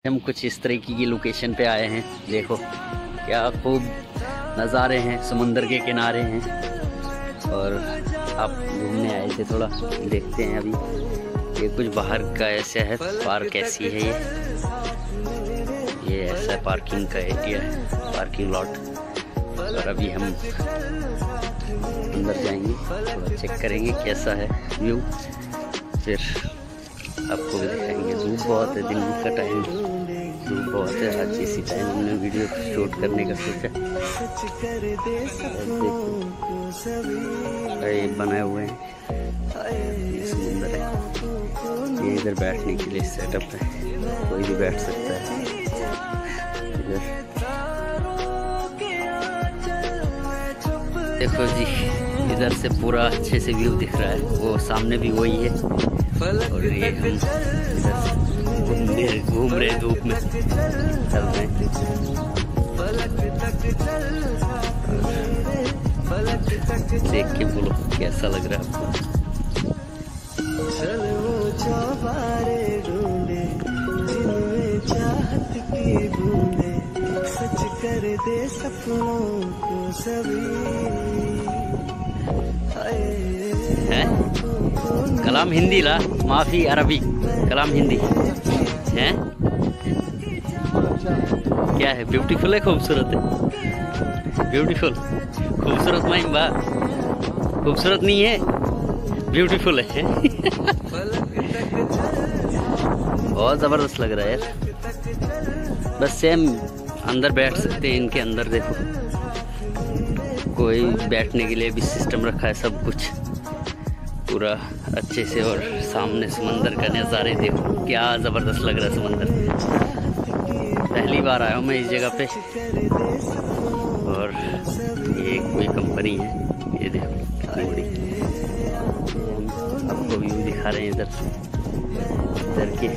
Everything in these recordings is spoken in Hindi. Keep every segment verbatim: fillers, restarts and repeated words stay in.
हम कुछ इस तरीके की लोकेशन पे आए हैं। देखो क्या खूब नज़ारे हैं, समुंदर के किनारे हैं। और आप घूमने आए थे, थोड़ा देखते हैं। अभी ये कुछ बाहर का ऐसा है, पार्क ऐसी है। ये ये ऐसा पार्किंग का एरिया है, पार्किंग लॉट। और अभी हम अंदर जाएंगे, थोड़ा चेक करेंगे कैसा है व्यू, फिर आपको भी दिखाएंगे। धूप बहुत है, दिन का टाइम धूप बहुत है। आज इसी टाइम हमने वीडियो शूट करने का सोचा। ये बनाए हुए हैं, ये समुंदर है। ये इधर बैठने के लिए सेटअप है, कोई भी बैठ सकता है इधर। देखो जी, इधर से पूरा अच्छे से व्यू दिख रहा है। वो सामने भी वही है। और ये हम इधर घूम रहे धूप में, चल रहे हैं। देख के बोलो कैसा लग रहा है आपको। सच कर दे सपनों को सभी। है कलाम हिंदी ला, माफी अरबी, कलाम हिंदी है। क्या है? ब्यूटीफुल है, खूबसूरत है। ब्यूटीफुल, खूबसूरत माइम बा, खूबसूरत नहीं है, ब्यूटीफुल है। बहुत जबरदस्त लग रहा है यार। बस सेम अंदर बैठ सकते हैं इनके अंदर। देखो कोई बैठने के लिए भी सिस्टम रखा है, सब कुछ पूरा अच्छे से। और सामने समंदर का नज़ारे देखो, क्या ज़बरदस्त लग रहा है समंदर। पहली बार आया हूँ मैं इस जगह पे। और ये कोई कंपनी है, ये देखो कितनी बड़ी। आपको व्यू दिखा रहे हैं इधर इधर के।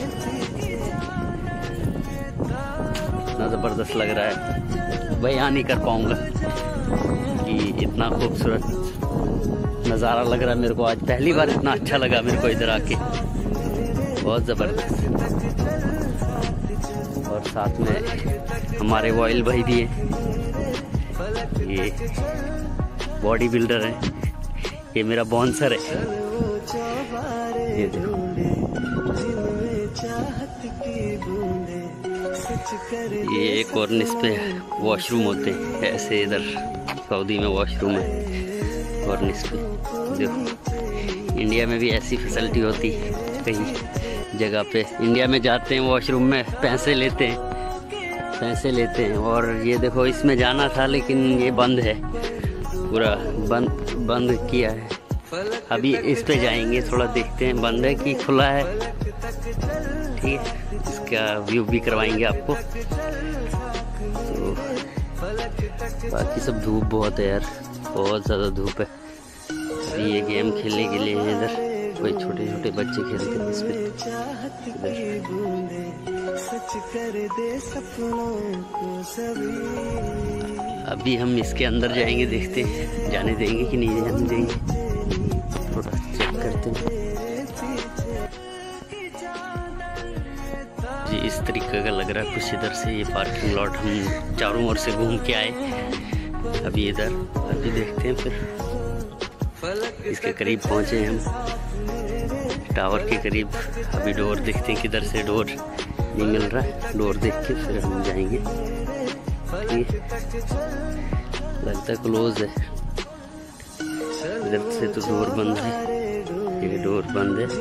इतना ज़बरदस्त लग रहा है, बयान नहीं कर पाऊँगा कि इतना खूबसूरत नज़ारा लग रहा है मेरे को। आज पहली बार इतना अच्छा लगा मेरे को इधर आके, बहुत ज़बरदस्त। और साथ में हमारे वॉयल भाई भी हैं, ये बॉडी बिल्डर है। ये मेरा बॉन्सर है, ये देखो। ये एक कॉर्निस पे वॉशरूम होते हैं ऐसे, इधर सऊदी में वॉशरूम है कॉर्निस पे। देखो इंडिया में भी ऐसी फैसिलिटी होती है कई जगह पे। इंडिया में जाते हैं वॉशरूम में, पैसे लेते हैं पैसे लेते हैं। और ये देखो इसमें जाना था लेकिन ये बंद है, पूरा बंद बंद किया है। अभी इस पे जाएंगे, थोड़ा देखते हैं बंद है कि खुला है। ठीक है, इसका व्यू भी करवाएंगे आपको। तो बाकी सब धूप बहुत है यार, बहुत ज़्यादा धूप है। अभी ये गेम खेलने के लिए है इधर, कोई छोटे छोटे बच्चे खेलते हैं इस पे इधर। अभी हम इसके अंदर जाएंगे, देखते हैं जाने देंगे कि नहीं जाने देंगे, थोड़ा चेक करते हैं जी। इस तरीके का लग रहा है कुछ इधर से ये पार्किंग लॉट। हम चारों ओर से घूम के आए अभी इधर। अभी देखते हैं, फिर इसके करीब पहुंचे हम, टावर के करीब। अभी डोर देखते हैं, किधर से डोर नहीं मिल रहा है। डोर देख के फिर हम जाएंगे। ठीक, लगता है क्लोज है, इधर से तो डोर बंद है। ये डोर बंद है,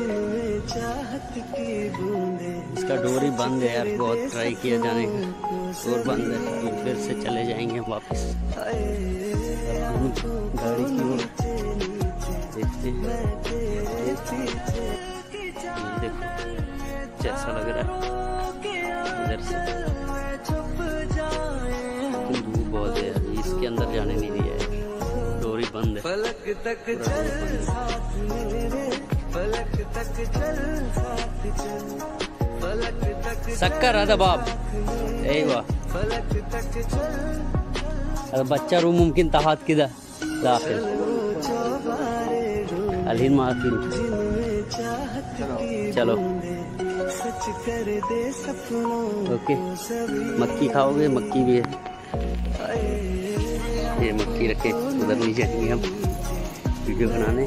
इसका डोर ही बंद है यार। बहुत ट्राई किया जाने का, डोर बंद है। फिर से चले जाएंगे हम वापस गाड़ी की ओर। देखते हैं, देखो कैसा लग रहा है इधर से। धूप बहुत है यार, इसके अंदर जाने नहीं दिया है, डोरी बंद है, पूरा शक्कर आधा बाब यही वाह। बच्चा रूम मुमकिन तहात किधर दाखिल अलहीन माफिल। चलो ओके, मक्की खाओगे? मक्की भी है, ये मक्की रखे, उधर नहीं जाएंगे हम वीडियो बनाने।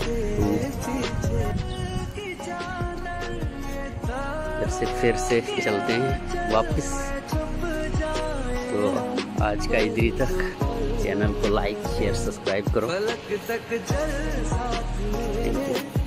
फिर से फिर से चलते हैं वापस। तो आज का इधर तक, चैनल को लाइक शेयर सब्सक्राइब करो। Thank you.